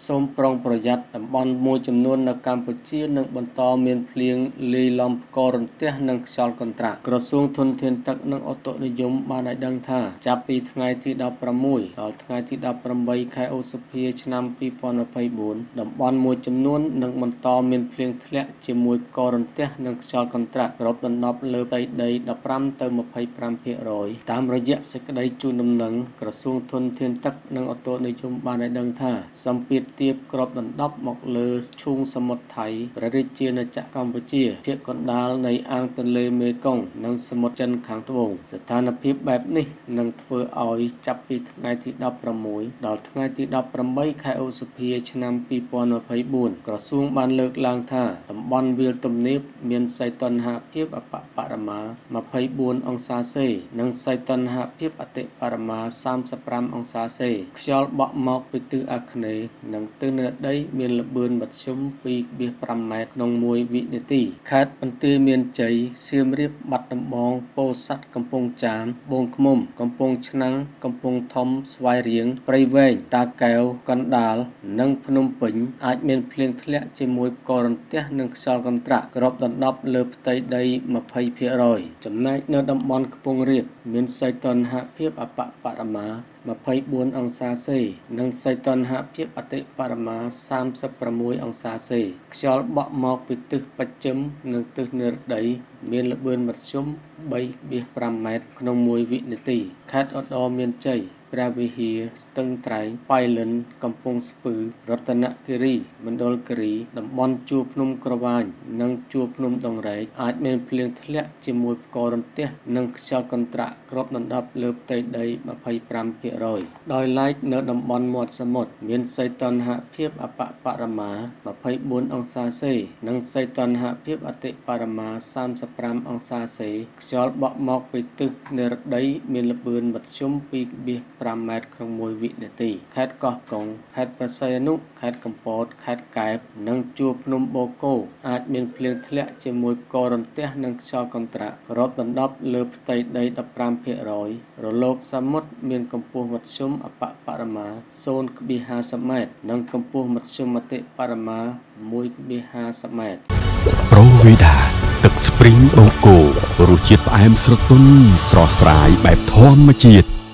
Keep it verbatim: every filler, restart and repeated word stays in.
សូមប្រុងប្រយ័ត្នតំបន់មួយចំនួននៅកម្ពុជានឹងបន្តមានភ្លៀងលាយឡំផ្គររន្ទះនិងខ្យល់កន្ត្រាក់ក្រសួងធនធានទឹកនិងឧតុនិយមបានឲ្យដឹងថាចាប់ពីថ្ងៃទីដប់ប្រាំមួយដល់ថ្ងៃទីដប់ប្រាំបីខែឧសភាឆ្នាំពីរពាន់ម្ភៃបួនតំបន់មួយចំនួននឹងបន្តមានភ្លៀងធ្លាក់ជាមួយផ្គររន្ទះនិងខ្យល់កន្ត្រាក់គ្របដណ្ដប់លើផ្ទៃដីដប់ប្រាំទៅម្ភៃប្រាំភាគរយតាមរយៈសេចក្តីជូនដំណឹងក្រសួងធនធានទឹកនិងឧតុនិយមបានឲ្យដឹងថាសម្ពាធទាបគ្របដណ្ដប់មកលើឈូងសមុទ្រថៃព្រះរាជាណាចក្រកម្ពុជាភាគកណ្ដាលនៃអាងទន្លេមេគង្គនិងសមុទ្រចិនខាងត្បូងស្ថានភាពបែបនេះនឹងធ្វើឲ្យចាប់ពីថ្ងៃទីដប់ប្រាំមួយដល់ថ្ងៃទីដប់ប្រាំបីខែឧសភាឆ្នាំពីរពាន់ម្ភៃបួនក្រសួងបានលើកឡើងថាតំបន់វាលទំនាបមានសីតុណ្ហភាពអបបរមាម្ភៃបួនអង្សាសេនិងសីតុណ្ហភាពអតិបរមាសាមសិបប្រាំអង្សាសេខ្យល់បក់មកពីទិសអាគ្នេយ៍និងទិសនិរដីមានល្បឿនមធ្យម ពីរភាគប្រាំម៉ែត្រក្នុងមួយវិនាទីខេត្តបន្ទាយមានជ័យសៀមរាបបាត់ដំបងពោធិ៍សាត់កំពង់ចាមបូងឃ្មុំកំពង់ឆ្នាំងកំពង់ធំស្វាយរៀងព្រៃវែងតាកែវកណ្ដាលនិងភ្នំពេញអាចមានភ្លៀងធ្លាក់ជាមួយផ្គររន្ទះនិងខ្យល់កន្ត្រាក់គ្របដណ្ដប់លើផ្ទៃដីម្ភៃភាគរយចំណែកនៅតំបន់ខ្ពង់រាបមានសីតុណ្ហភាពអបបរមាម្ភៃបួនអង្សាសេនិងសីតុណ្ហភាពអតិបរមាសាមសិបប្រាំមួយអង្សាសេខ្យល់បក់មកពីទិសបស្ចិមនិងទិសនិរដីមានល្បឿនមធ្យម បីភាគប្រាំម៉ែត្រក្នុងមួយវិនាទីខេត្តឧត្តរមានជ័យព្រះវិហារស្ទឹងត្រែងប៉ៃលិនកំពង់ស្ពឺរតនគិរីមណ្ឌលគិរីតំបន់ជួរភ្នំក្រវាញនិងជួរភ្នំដងរែកអាចមានភ្លៀងធ្លាក់ជាមួយផ្គររន្ទះនិងខ្យល់កន្ត្រាក់គ្របដណ្ដប់លើផ្ទៃដីម្ភៃប្រាំភាគរយដោយឡែកនៅតំបន់មាត់សមុទ្រមានសីតុណ្ហភាពអបបរមាម្ភៃបួនអង្សាសេនិងសីតុណ្ហភាពអតិបរមាសាមសិបប្រាំអង្សាសេខ្យល់បក់មកពីទិសនិរដីមានល្បឿនមធ្យម ពីរភាគប្រាំម៉ែត្រក្នុងមួយវិនាទីខេត្តកោះកុងខេត្តព្រះសីហនុខេត្តកំពតខេត្តកែបនិងជួរភ្នំបូកគោអាចមានភ្លៀងធ្លាក់ជាមួយផ្គររន្ទះនិងខ្យល់កន្ត្រាក់គ្របដណ្ដប់លើផ្ទៃដីដប់ប្រាំភាគរយរលកសមុទ្រមានកម្ពស់មធ្យមអបបរមា ศูนย์ភាគห้าสิบ ម៉ែត្រនិងកម្ពស់មធ្យមអតិបរមា មួយភាគห้าสิบ ម៉ែត្រប្រូវីដាទឹកស្ព្រីងបូកគោរសជាតិផ្អែមស្រទន់ស្រស់ស្រាយបែបធម្មជាតិ